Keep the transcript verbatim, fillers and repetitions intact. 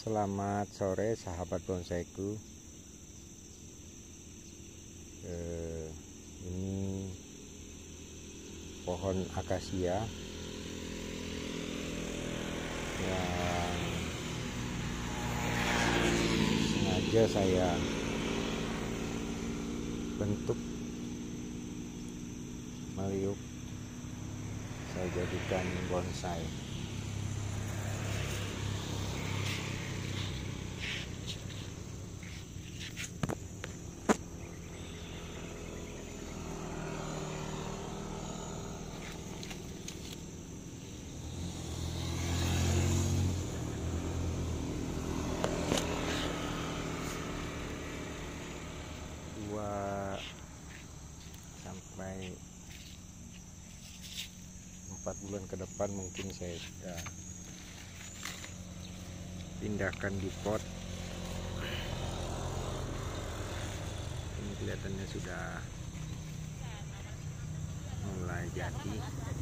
Selamat sore sahabat bonsaiku. eh, Ini pohon akasia yang sengaja saya bentuk meliuk, saya jadikan bonsai. Dua sampai empat bulan ke depan mungkin saya sudah pindahkan di pot. Ini kelihatannya sudah mulai jadi.